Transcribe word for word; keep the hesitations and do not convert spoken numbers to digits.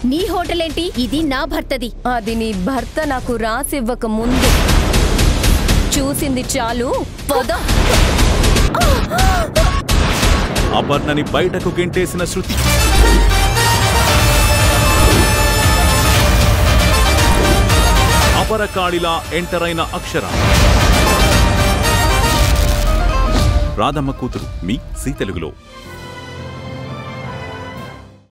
నీ హోటల్ ఏంటి? ఇది నా భర్తది. అది నీ భర్త నాకు రాసివ్వక ముందు చూసింది చాలు. పద. అపర్ణని బయటకు గెంటేసిన శృతి అపరకాళిలా ఎంటర్ అయిన అక్షర రాధమ్మ కూతురు మీ సీ తెలుగులో.